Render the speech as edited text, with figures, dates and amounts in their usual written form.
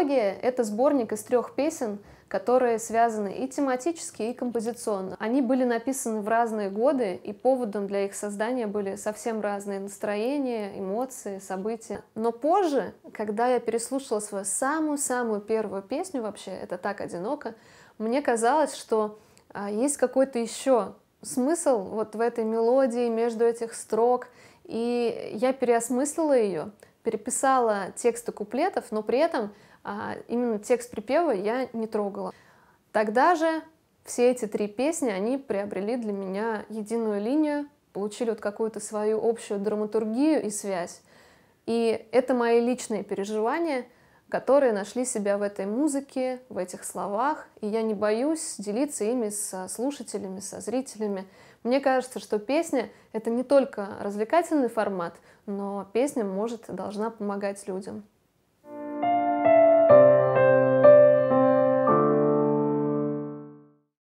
«Трилогия» — это сборник из 3 песен, которые связаны и тематически, и композиционно. Они были написаны в разные годы, и поводом для их создания были совсем разные настроения, эмоции, события. Но позже, когда я переслушала свою самую-самую первую песню вообще, это «Так одиноко», мне казалось, что есть какой-то еще смысл вот в этой мелодии, между этих строк, и я переосмыслила ее, переписала тексты куплетов, но при этом именно текст припева я не трогала. Тогда же все эти 3 песни, они приобрели для меня единую линию, получили вот какую-то свою общую драматургию и связь. И это мои личные переживания, которые нашли себя в этой музыке, в этих словах, и я не боюсь делиться ими со слушателями, со зрителями. Мне кажется, что песня — это не только развлекательный формат, но песня может и должна помогать людям.